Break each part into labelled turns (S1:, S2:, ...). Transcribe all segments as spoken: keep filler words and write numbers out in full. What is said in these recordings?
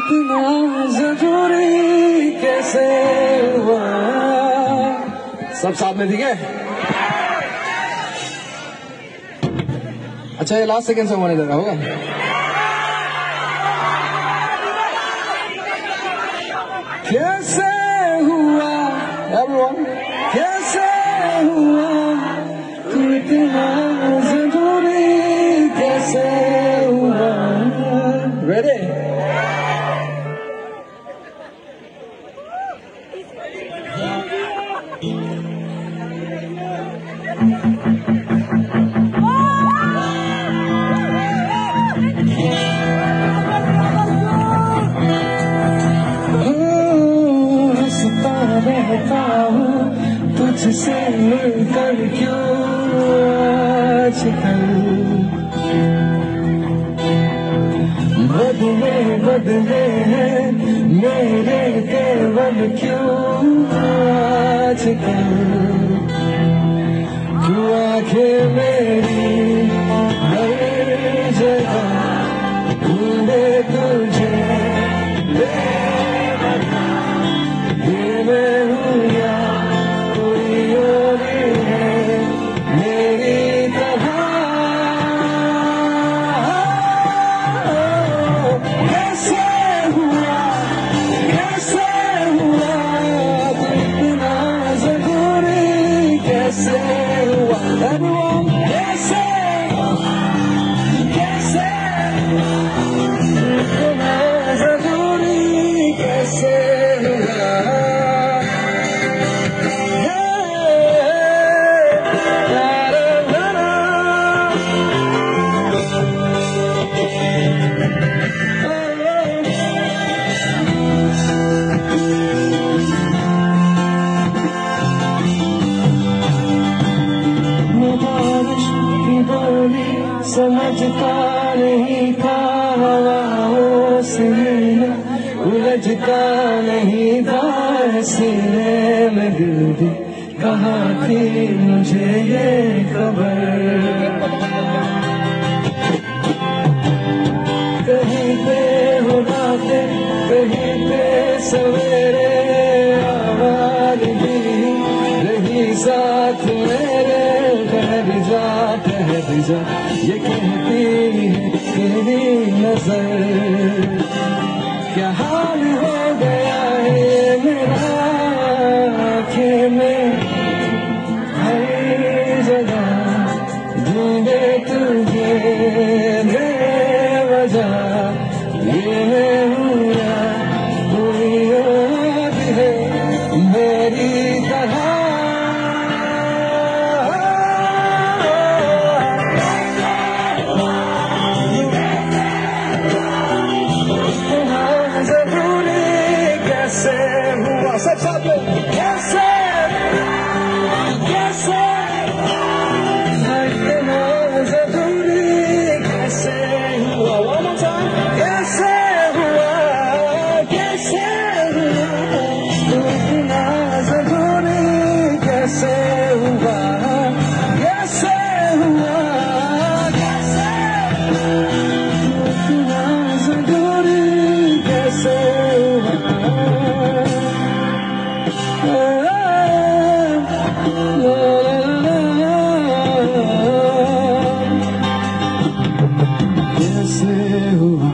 S1: इतना जरूरी कैसे हुआ। सब साथ में, ठीक है? अच्छा, ये लास्ट सेकंड सॉन्ग होने लगा होगा। कैसे हुआ एवरीवन, कैसे हुआ तू इतना जरूरी कैसे हुआ। रेडी? रहता हूँ तुझसे मिलकर क्यों आजकल, बदले बदले हैं मेरे केवल क्यों आजकल। तू आंखें मेरी हर जगह ढूंढे तुझे, everyone, कैसे कैसे इतना जरूरी कैसे हुआ। समझता नहीं था हवाओं से, उलझता नहीं था सीने में दिल भी, कहाँ थी मुझे ये खबर। कहीं पे हो रातें, कहीं पे सवेरे, आवाज भी रही साथ मेरे। ठहर जा ठहर जा ये कहती है तेरी नजर, क्या हाल हो गया है मेरा आँखें में हर जगह ढूंढे तुझे बेवजह। ये मैं हूँ या कोई और है मेरी तरह। सब साथ में, कैसे कैसे इतना जरूरी कैसे हुआ। One more time, कैसे हुआ कैसे हुआ इतना जरूरी कैसे हुआ। कैसे हुआ कैसे इतना जरूरी कैसे हुआ। कैसे हुआ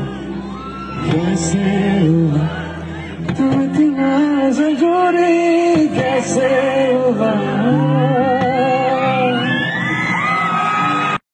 S1: कैसे हुआ तू इतना जरूरी कैसे